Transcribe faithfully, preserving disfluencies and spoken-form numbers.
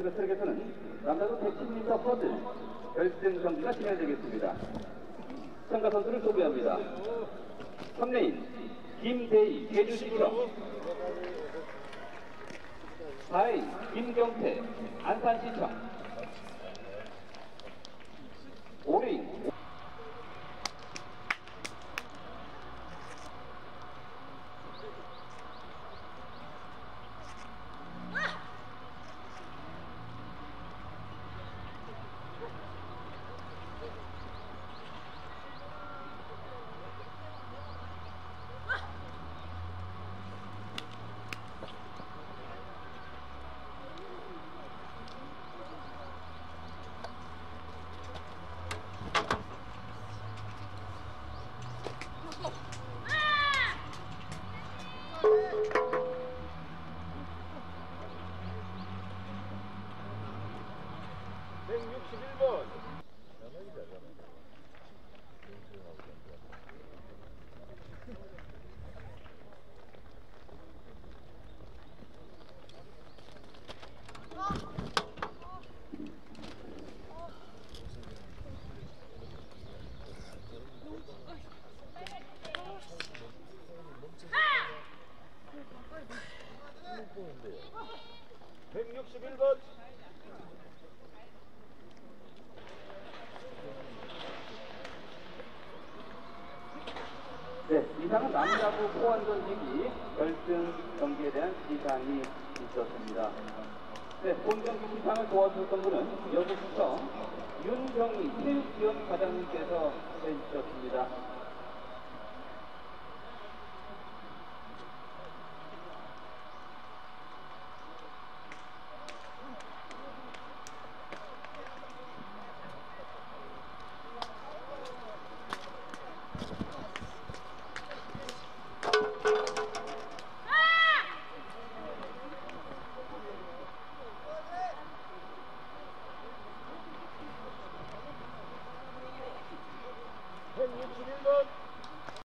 그 트랙에서는 남자부 백십 미터 허들 결승 경기가 진행되겠습니다. 참가 선수를 소개합니다. 삼 레인 김대희 제주시청, 사 레인 김경태 안산시청, 오 레인 백육십일 번 백육십일 번 네, 이상은 남자부 포환 던지기 결승 경기에 대한 시상이 있었습니다. 네, 본 경기 시상을 도와주셨던 분은 여주시청 윤경희 체육지원 과장님께서 해주셨습니다.